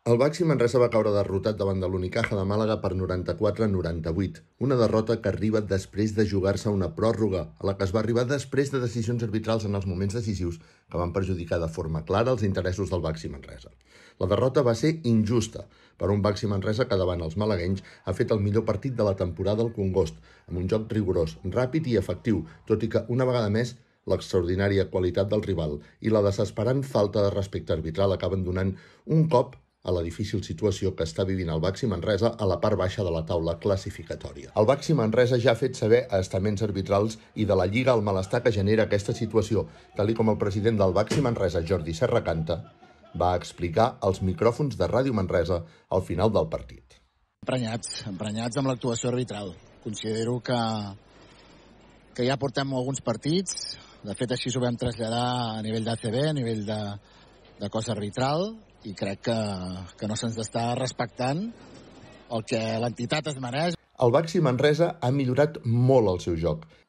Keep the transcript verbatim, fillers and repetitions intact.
El Baxi Manresa va caure derrotat davant de l'Unicaja de Màlaga per noranta-quatre a noranta-vuit, una derrota que arriba després de jugar-se una pròrroga, a la que es va arribar després de decisions arbitrals en els moments decisius que van perjudicar de forma clara els interessos del Baxi Manresa. La derrota va ser injusta per un Baxi Manresa que davant els malaguenys ha fet el millor partit de la temporada al Congost, amb un joc rigorós, ràpid i efectiu, tot i que una vegada més l'extraordinària qualitat del rival i la desesperant falta de respecte arbitral acaben donant un cop a la difícil situació que està vivint el Baxi Manresa a la part baixa de la taula classificatòria. El Baxi Manresa ja ha fet saber a estaments arbitrals i de la Lliga el malestar que genera aquesta situació, tal com el president del Baxi Manresa, Jordi Serracanta, va explicar als micròfons de Ràdio Manresa al final del partit. Emprenyats, emprenyats amb l'actuació arbitral. Considero que, que ja portem alguns partits, de fet així ho vam traslladar a nivell d'A C B, a nivell de, de cos arbitral, i crec que, que no se'ns està respectant el que l'entitat es mereix. El Baxi Manresa ha millorat molt el seu joc.